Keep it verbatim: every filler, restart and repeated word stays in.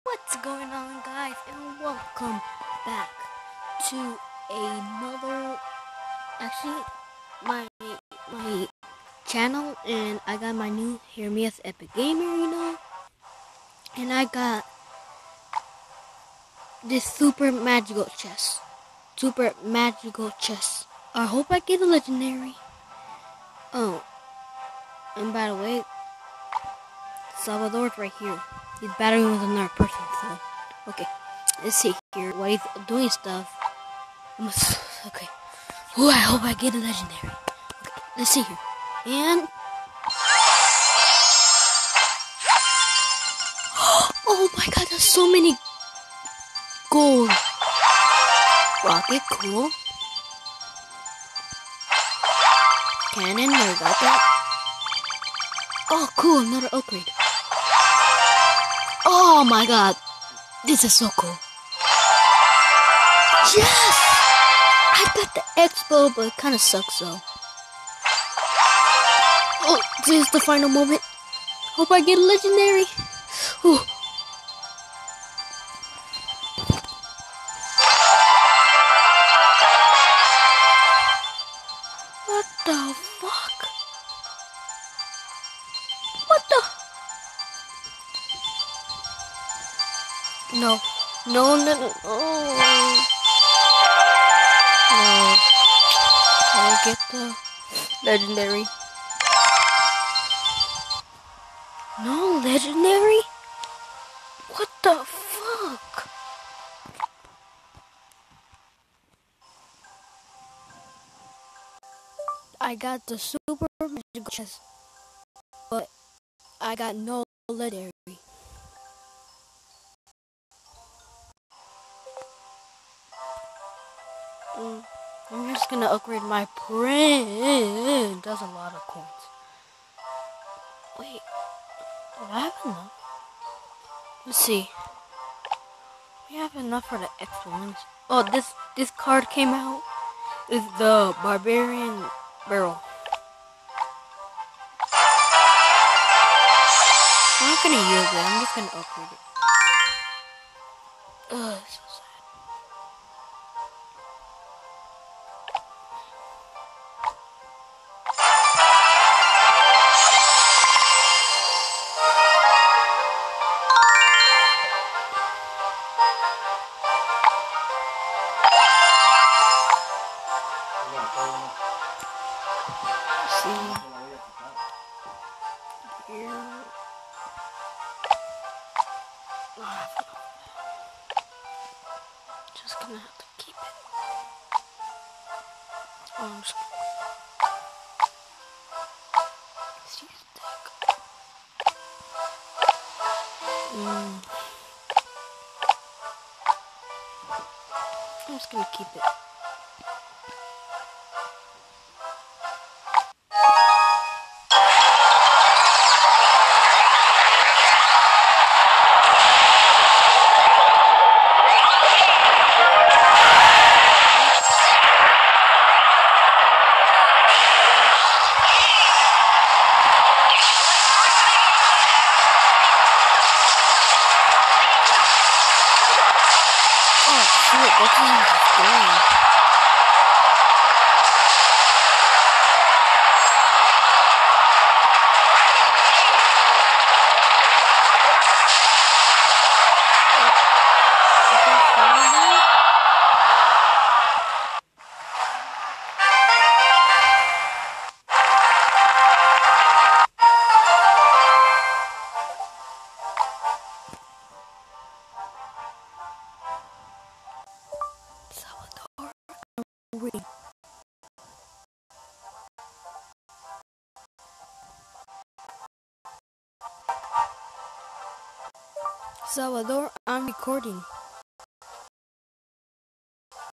What's going on, guys, and welcome back to another, actually, my my channel. And I got my new Hear Me as Epic Gamer, you know, and I got this super magical chest, super magical chest. I hope I get a legendary. Oh, and by the way, Salvador's right here. He's battling with another person, so okay. Let's see here while he's doing stuff. Okay. Oh, I hope I get a legendary. Okay, let's see here. And oh my god, there's so many gold. Rocket, cool. Cannon, I got that. Oh, cool, another upgrade. Oh my god, this is so cool. Yes! I got the expo, but it kind of sucks though. Oh, this is the final moment. Hope I get a legendary. Ooh. What the fuck? What the? No. No, no, no. Oh. No. I'll get the legendary. No legendary? What the fuck? I got the super magical chest, but I got no legendary. Mm, I'm just gonna upgrade my print. That's a lot of coins. Wait, do I have enough? Let's see. We have enough for the extra ones. Oh, this this card came out. It's the Barbarian Barrel. I'm not gonna use it. I'm just gonna upgrade it. Ugh, so sad. See here. Oh, just gonna have to keep it. Oh, I'm just see stick. Mm. I'm just gonna keep it. Shit, what kind of thing? Salvador, I'm recording.